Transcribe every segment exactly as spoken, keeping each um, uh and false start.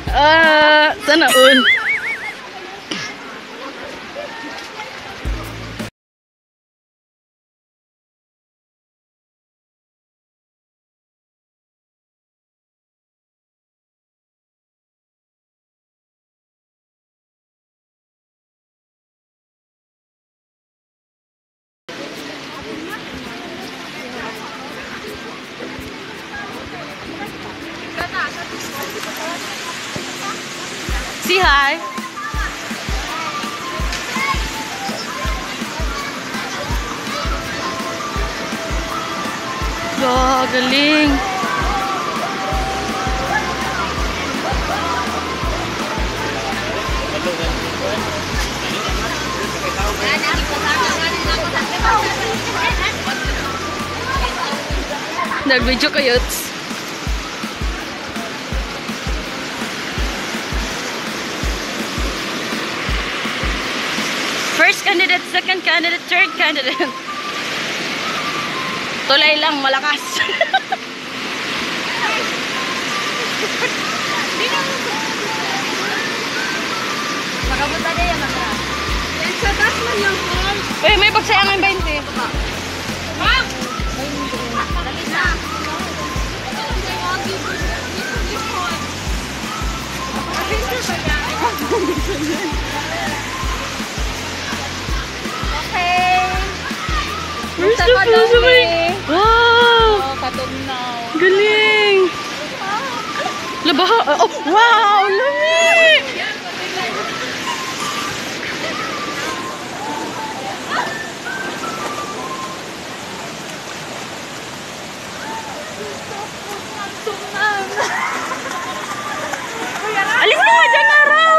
Ah, sana all. Say hi. Wah, galing. Nag-video kayo. First candidate, second candidate, third candidate. Tulay lang, malakas. Makapunta na yan, maka. Sa taas man yung phone. Uy, may pagsayangan twenty. Ma'am! Dali na. Okay. Where's the food? Wow! Oh, katugnaw. Galing! Labaha! Oh, wow! Lamig! Alis ka! Diyan na raw!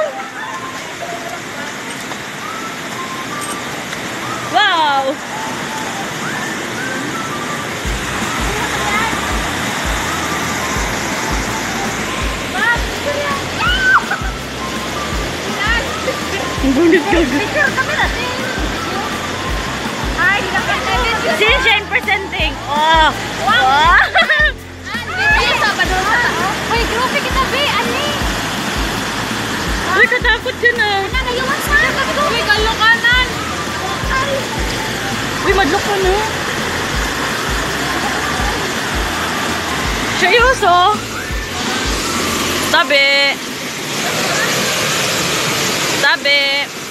Wow! Ang gunit ka. Picture kami natin. Ay, di na ka. Since siya presenting. Oh! Wow! Bibili sa padosa. Uy, grupo kita, be. Ani? Uy, katakot dyan ah. Ano, nayuwan sa? Uy, kalukanan. Ay. Uy, madlock ka na. Seryoso? Tabi. Tabi.